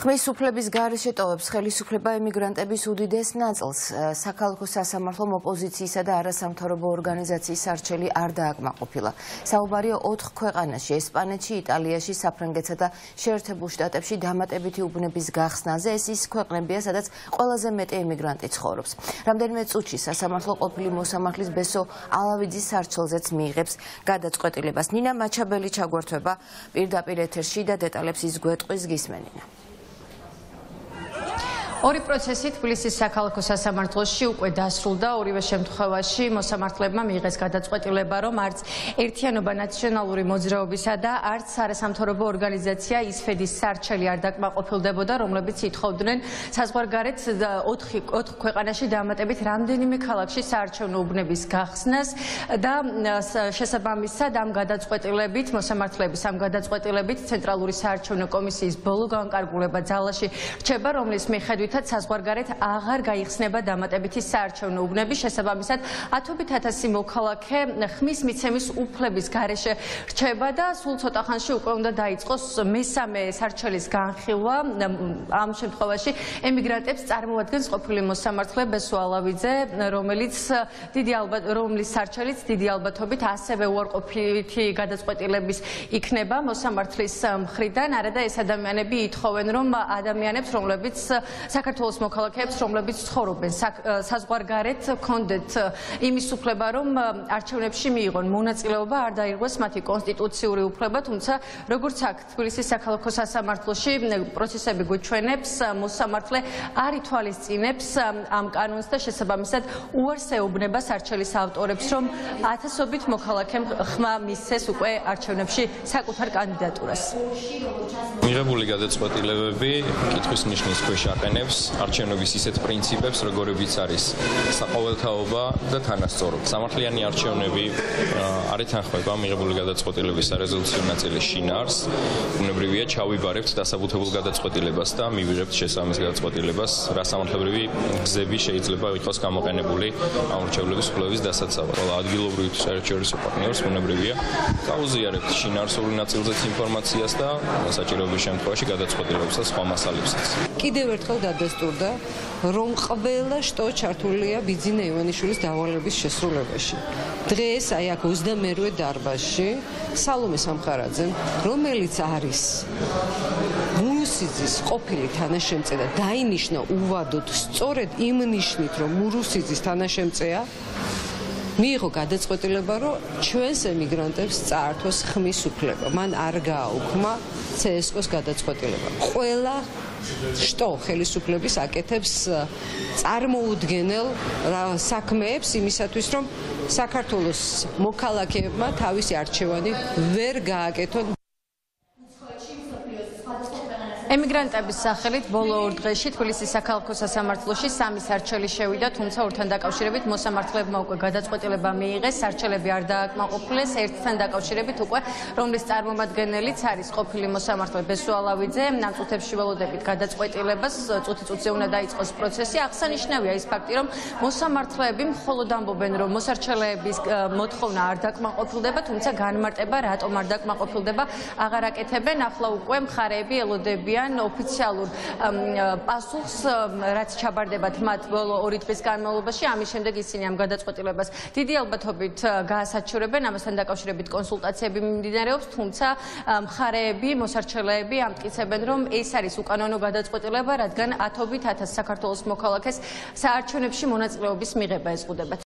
ხმისუფლების გარეშე ტოვებს ხელისუფლება ემიგრანტების უდიდეს ნაწილს. საქალაქო სასამართლომ ოპოზიციისა და არასამთავრობო ორგანიზაციის არჩევანი არ დააკმაყოფილა. საუბარია 4 ქვეყანაში, ესპანეთში, იტალიაში, საფრანგეთსა და შეერთებულ შტატებში დამატებითი უბნების გახსნაზე. ეს ის ქვეყნებია, სადაც ყველაზე მეტი ემიგრანტი ცხოვრობს. რამდენიმე წუთში სასამართლო ყოფილი მოსამართლის ბესო ალავიძის სარჩელზეც მიიღებს გადაწყვეტილებას. ნინა მაჩაბელი ჩაგვერთვება პირდაპირ ეთერში და დეტალებს ის გვეტყვის გისმენინა. ორი პროცესი თბილისის საქალაქო სასამართლოში უკვე დასრულდა. ორივე შემთხვევაში მოსამართლებმა მიიღეს გადაწყვეტილება, რომ არც ერთიანობა ნაციონალური მოძრაობისა და არც არასამთავრობო ორგანიზაცია ისფედის სარჩელი არ დაკმაყოფილდებოდა, რომლებიც ითხოვდნენ საზღვარგარეთ 4 ქვეყანაში დამატებით რამდენიმე ქალაქში საარჩევნო უბნების გახსნას და შესაბამისად ამ გადაწყვეტილებით მოსამართლების ამ გადაწყვეტილებით ცენტრალური საარჩევნო კომისიის ბოლო განკარგულება ძალაში რჩება, რომლის მიხედვით საზღვარგარეთ აღარ გაიხსნება დამატებითი საარჩევნო უბნები. შესაბამისად 10,000 მოქალაქე ხმის მიცემის უფლების გარეშე რჩება და სულ ცოტა ხანში უკვე უნდა დაიწყოს მესამე სარჩელის განხილვა. ამ შემთხვევაში ემიგრანტებს წარმოადგენს ყოფილი მოსამართლე ბესო ალავიძე, რომლის სარჩელიც დიდი ალბათობით ასევე უარყოფითი გადაწყვეტილების იქნება მოსამართლის მხრიდან. არადა ეს ადამიანები ითხოვენ, რომ ადამიანებს, რომლებიც საქართველოს მოქალაქეებს, რომლებიც ცხოვრობენ საზღვარგარეთ, ჰქონდეთ იმის უფლება, რომ არჩევნებში მიიღონ მონაწილეობა, არ დაირღვეს მათი კონსტიტუციური უფლება, თუმცა როგორც აქ თბილისის საქალაქო სასამართლოში პროცესები გვიჩვენებს, მოსამართლე არ ითვალისწინებს ამ კანონს და შესაბამისად უარს ეუბნება სარჩელის ავტორებს, რომ ათასობით მოქალაქემ ხმა მისცეს უკვე არჩევნებში საკუთარ კანდიდატურას. მიღებული გადაწყვეტილებები კითხვის ნიშნის ქვეშ აყენებს არჩევნების ისეთ პრინციპებს, როგორებიც არის საყოველთაობა და თანასწორობა. სამართლიანი არჩევნები არ ეთანხმება მიღებული გადაწყვეტილების სარეზოლუციო ნაწილის შინაარსს. ბუნებრივია ჩავიბარებთ დასაბუთებულ გადაწყვეტილებას და მივიღებთ შესაბამის გადაწყვეტილებას, რა სამართლებრივი გზები შეიძლება იყოს გამოყენებული ამ არჩევნების კვლევის დასაცავად. ყველა ადგილობრივ საერთაშორისო პარტნიორს ბუნებრივია გაუზიარებთ შინაარსული ნაწილზეც ინფორმაციას და საჭიროების შემთხვევაში გადაწყვეტილებებს და სხვა მასალებსაც. კიდევ ერთხელ დადასტურდა, რომ ყველა შტო ჩართულია ბიძინა ივანიშვილის დავალების შესრულებაში. დღეს აი აქ 22 დარბაზში სალომე სამხარაძემ, რომელიც არის მურუსიძის ყოფილი თანაშემწე და დაინიშნა უვადოდ სწორედ იმ ნიშნით, რომ მურუსიძის თანაშემწეა, მიიღო გადაწყვეტილება, რომ ჩვენს ემიგრანტებს წაართვას ხმის უფლება. მან არ გააუქმა CSKO-ს გადაწყვეტილება. ყველა შტო ხელისუფლების აკეთებს წარმოუდგენელ საქმეებს იმისათვის, რომ საქართველოს მოქალაქეებმა თავისი არჩევანი ვერ გააკეთონ. ემიგრანტების სახელით ბოლო 2 დღეში თბილისის საქალაქო სასამართლოში 3 სარჩელი შევიდა, თუმცა ორთან დაკავშირებით მოსამართლებმა უკვე გადაწყვეტილება მიიღეს, სარჩელები არ დააკმაყოფილეს. ერთთან დაკავშირებით უკვე, რომლის წარმომადგენელიც არის ყოფილი მოსამართლე ბესო ალავიძე, ამ წუთებში ველოდებით გადაწყვეტილებას, წუთი-წუთზე უნდა დაიწყოს პროცესი. აღსანიშნავია ის ფაქტი, რომ მოსამართლეები მხოლოდ ამბობენ, რომ მოსარჩელეების მოთხოვნა არ დაკმაყოფილდება, თუმცა განმარტება რატომ არ დაკმაყოფილდება აღარ აკეთებენ. ახლა უკვე მხარეები ელოდებიან ოფიციალურ პასუხს, რაც ჩაბარდებათ მათ ბოლო 2 დღის განმავლობაში. ამის შემდეგ ისინი ამ გადაწყვეტილებას დიდი ალბათობით გაასაჩივრებენ, ამასთან დაკავშირებით კონსულტაციები მიმდინარეობს, თუმცა მხარეები, მოსარჩელეები ამტკიცებენ, რომ ეს არის უკანონო გადაწყვეტილება, რადგან 10,000 საქართველოს მოქალაქეს საარჩევნებში მონაწილეობის მიღება ეზღუდებათ.